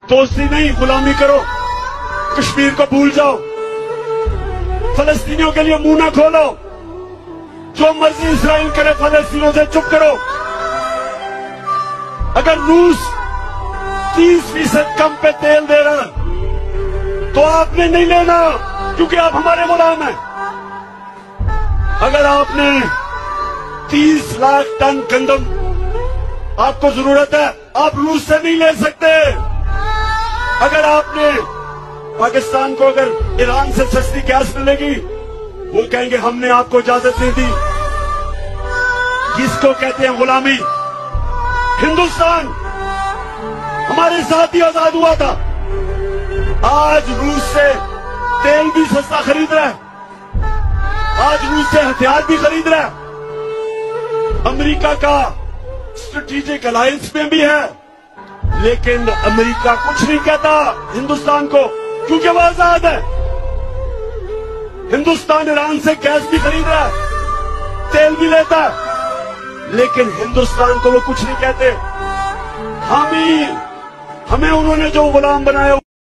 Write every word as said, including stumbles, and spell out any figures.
दोस्ती नहीं, गुलामी करो, कश्मीर को भूल जाओ, फलस्तीनियों के लिए मुंह ना खोलो, जो मर्जी इसराइल करे फलस्तीनियों से चुप करो। अगर रूस तीस फीसद कम पे तेल दे रहा तो आपने नहीं लेना, क्योंकि आप हमारे गुलाम हैं। अगर आपने तीस लाख टन गंदम आपको जरूरत है, आप रूस से नहीं ले सकते। अगर आपने पाकिस्तान को अगर ईरान से सस्ती गैस मिलेगी, वो कहेंगे हमने आपको इजाजत नहीं दी। किसको कहते हैं गुलामी? हिंदुस्तान हमारे साथ ही आजाद हुआ था। आज रूस से तेल भी सस्ता खरीद रहा है, आज रूस से हथियार भी खरीद रहा है। अमेरिका का स्ट्रेटेजिक अलायंस में भी है, लेकिन अमेरिका कुछ नहीं कहता हिंदुस्तान को, क्योंकि वो आजाद है। हिंदुस्तान ईरान से गैस भी खरीद रहा है, तेल भी लेता है, लेकिन हिंदुस्तान को वो कुछ नहीं कहते। हम ही हमें उन्होंने जो गुलाम बनाया